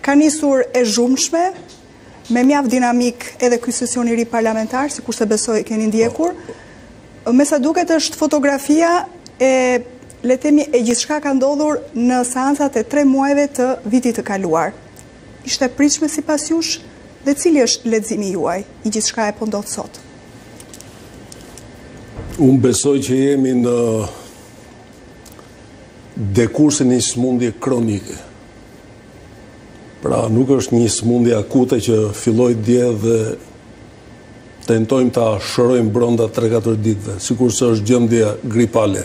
ka nisur e zhumshme, me mjaft dinamik edhe ky sesion i ri parlamentar, si kurse besoj keni ndjekur. Me sa duket është fotografia e, le themi, e gjithçka ka ndodhur në seancat e 3 muajve të vitit të kaluar. Ishte e pritshme sipas jush dhe cili është leximi juaj i gjithçka e po ndodh sot? Unë besoj që jemi në dekursin një smundje kronike. Pra nuk është një smundje akute që filloi dje dhe tentojmë ta shërojmë brenda 3-4 ditëve, sikur se është gjendje gripale.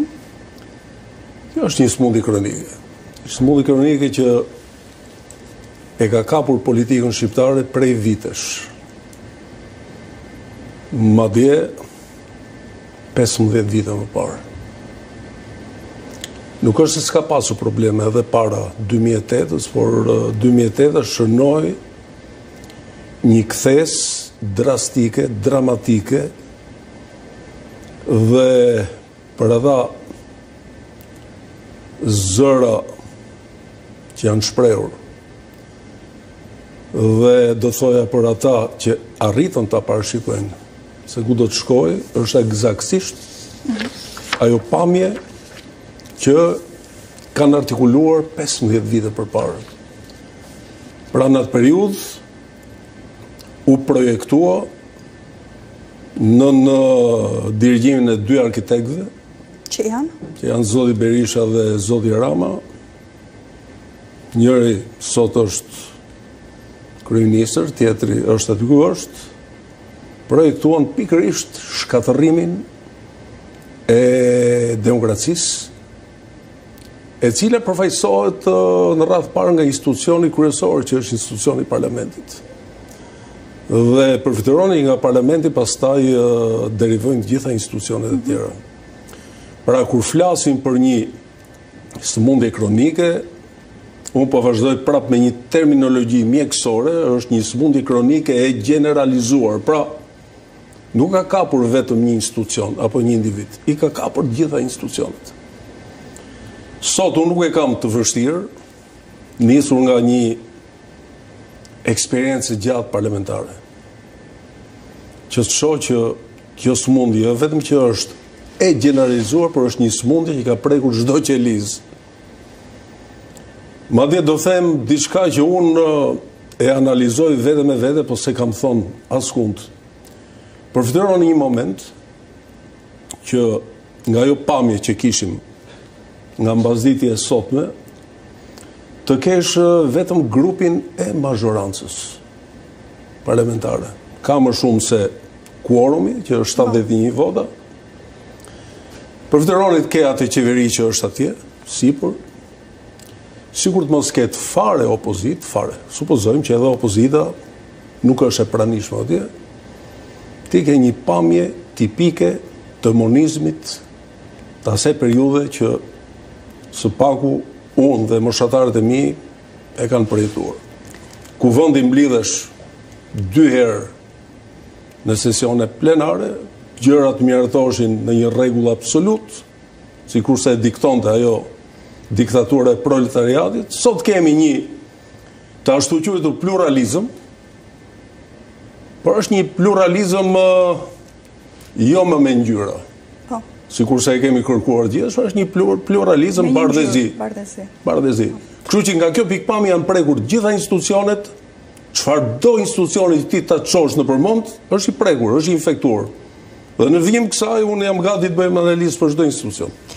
Kjo është një smundje kronike. Smundje kronike që e ka kapur politikën shqiptare prej vitesh. Madje 15 vite më parë. Nuk është se s'ka pasur probleme edhe para 2008-ës, por 2008 shënoi një kthes drastike, dramatike dhe për ata zëra që janë shprehur dhe do thoja për ata që arritën ta parashikojnë se ku do të shkojë, është eksaktësisht ajo pamje që kanë artikuluar 15 vite përpara. Pra në atë periudhë u projektua në dirigjimin e 2 arkitektëve, Që janë zoti Berisha dhe zoti Rama. Njëri sot është kryeministër, tjetri është aty ku është. Projektuan pikërisht shkatërrimin e demokracisë, e cila përfaqësohet në radhë parë nga institucioni kryesor, që është institucioni i parlamentit. Dhe përfituroni nga parlamenti, pastaj derivojnë gjitha institucionet e tjera. Pra kur flasim për një sëmundje kronike, unë po vazhdoj prap me një terminologji mjekësore, është një sëmundje kronike e generalizuar. Pra nuk ka kapur vetëm një institucion apo një individ, i ka kapur gjitha institucionet. Sot unë nuk e kam të vështirë, nisur nga një eksperiencë gjatë parlamentare, që të shoh që kjo sëmundje vetëm që është e generalizuar, por është një sëmundje që ka prekur çdo qelizë. Madje do them diçka që unë e analizoj vete me vete, po se kam thonë askund. Përfituron një moment që nga ajo pamje që kishim nga mbasditja e sotme, të kesh vetëm grupin e mazhorancës parlamentare. Ka më shumë se kuorumi, që është 71 vota. Përfituronit ke atë qeveri që është atje, sipër, sikur të mos ketë fare opozit, fare. Supozojmë që edhe opozita nuk është e pranishme atje, ti ke një pamje tipike të monizmit të asaj periudhe që së paku unë dhe moshatarët e mi e kanë përjetuar. Ku vendi mblidhesh 2 herë në sesione plenare, gjërat mjërtoshin në një rregull absolut, sikurse e diktonte ajo diktatura e proletariatit. Sot kemi një të ashtu quajtur pluralizëm, por është një pluralizëm jo më me ngjyra. Sikurse e kemi kërkuar gjithashtu, është një pluralizëm bardhëzi. Kështu që nga kjo pikpamje janë prekur gjitha institucionet, çfarëdo institucioni që ti ta çosh në përmend, është i prekur, është i infektuar. Dhe në vijim kësaj unë jam gati të bëjmë analizë për çdo institucion.